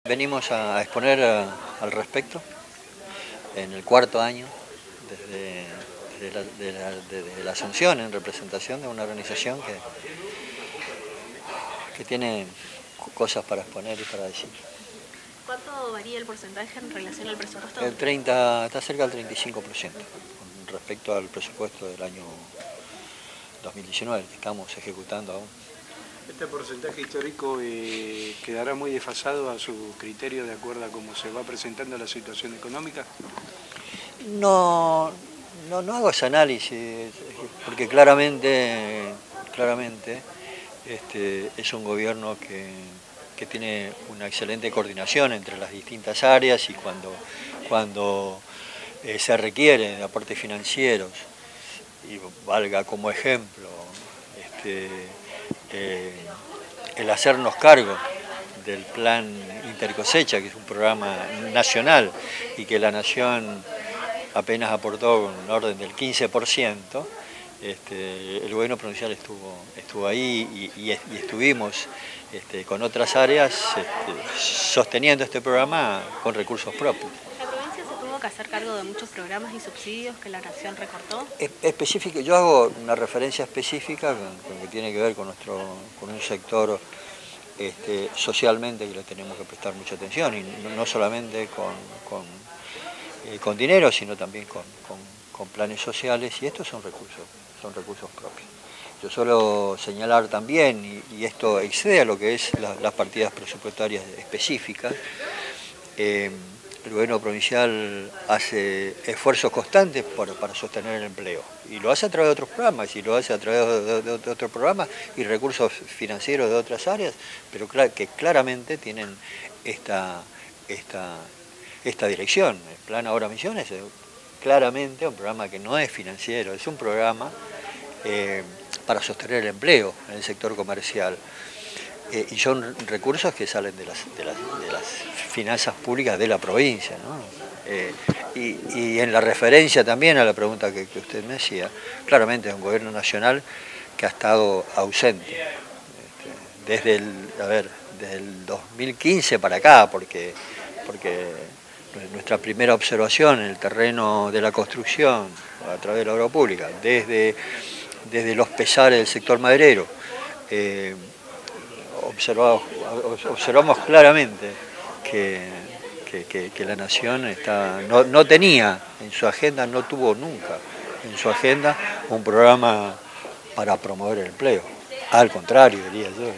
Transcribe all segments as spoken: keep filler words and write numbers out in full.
Venimos a exponer a, al respecto en el cuarto año desde, desde, la, de la, desde la Asunción en representación de una organización que, que tiene cosas para exponer y para decir. ¿Cuánto varía el porcentaje en relación al presupuesto? El treinta, está cerca del treinta y cinco por ciento con respecto al presupuesto del año dos mil diecinueve que estamos ejecutando aún. ¿Este porcentaje histórico eh, quedará muy desfasado a su criterio de acuerdo a cómo se va presentando la situación económica? No, no, no hago ese análisis, porque claramente, claramente este, es un gobierno que, que tiene una excelente coordinación entre las distintas áreas y cuando, cuando eh, se requiere de aportes financieros, y valga como ejemplo, este, Eh, el hacernos cargo del plan Intercosecha, que es un programa nacional y que la Nación apenas aportó un orden del quince por ciento, este, el gobierno provincial estuvo, estuvo ahí y, y, y estuvimos este, con otras áreas este, sosteniendo este programa con recursos propios. Que hacer cargo de muchos programas y subsidios que la Nación recortó? Específico, yo hago una referencia específica con, con que tiene que ver con nuestro con un sector este, socialmente que le tenemos que prestar mucha atención y no, no solamente con, con, eh, con dinero, sino también con, con, con planes sociales, y estos son recursos, son recursos propios. Yo suelo señalar también, y, y esto excede a lo que es la, las partidas presupuestarias específicas, eh, el gobierno provincial hace esfuerzos constantes para, para sostener el empleo y lo hace a través de otros programas y lo hace a través de, de, de otros programas y recursos financieros de otras áreas, pero clar, que claramente tienen esta, esta, esta dirección. El Plan Ahora Misiones es claramente un programa que no es financiero, es un programa eh, para sostener el empleo en el sector comercial. Eh, y son recursos que salen de las, de las, de las finanzas públicas de la provincia, ¿no? Eh, y, y en la referencia también a la pregunta que, que usted me hacía, claramente es un gobierno nacional que ha estado ausente este, desde el, a ver, desde el dos mil quince para acá, porque, porque nuestra primera observación en el terreno de la construcción a través de la obra pública, desde, desde los pesares del sector maderero, eh, Observamos, observamos claramente que, que, que, que la Nación está, no, no tenía en su agenda, no tuvo nunca en su agenda un programa para promover el empleo. Al contrario, diría yo.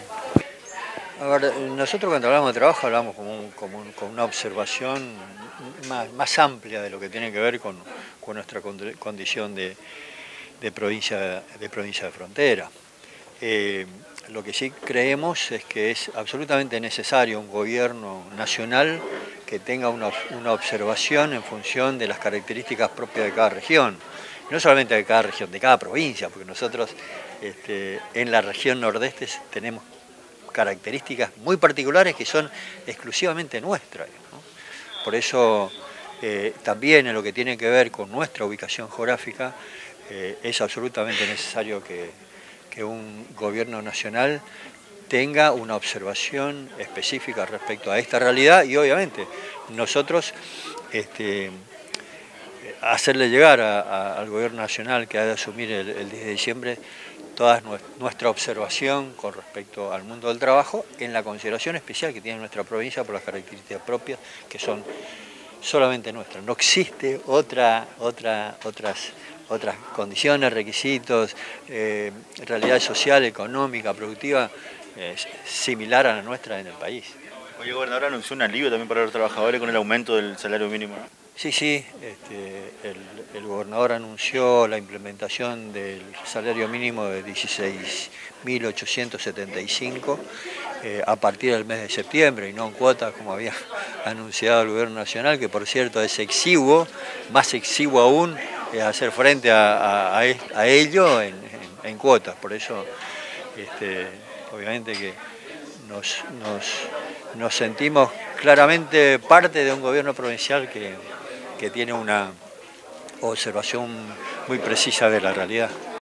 A ver, nosotros cuando hablamos de trabajo hablamos como, un, como un, con una observación más, más amplia de lo que tiene que ver con, con nuestra condición de, de, provincia, de provincia de frontera. Eh, Lo que sí creemos es que es absolutamente necesario un gobierno nacional que tenga una, una observación en función de las características propias de cada región. No solamente de cada región, de cada provincia, porque nosotros este, en la región nordeste tenemos características muy particulares que son exclusivamente nuestras, ¿no? Por eso eh, también en lo que tiene que ver con nuestra ubicación geográfica eh, es absolutamente necesario que que un gobierno nacional tenga una observación específica respecto a esta realidad y obviamente nosotros este, hacerle llegar a, a, al gobierno nacional que ha de asumir el, el diez de diciembre toda nuestra observación con respecto al mundo del trabajo en la consideración especial que tiene nuestra provincia por las características propias que son solamente nuestras. No existe otra, otra, otras otras condiciones, requisitos, eh, realidad social, económica, productiva, eh, similar a la nuestra en el país. Oye, gobernador, anunció un alivio también para los trabajadores con el aumento del salario mínimo, ¿no? Sí, sí, este, el, el gobernador anunció la implementación del salario mínimo de dieciséis mil ochocientos setenta y cinco eh, a partir del mes de septiembre y no en cuotas como había anunciado el gobierno nacional, que por cierto es exiguo, más exiguo aún, es hacer frente a, a, a ello en, en, en cuotas. Por eso, este, obviamente que nos, nos, nos sentimos claramente parte de un gobierno provincial que, que tiene una observación muy precisa de la realidad.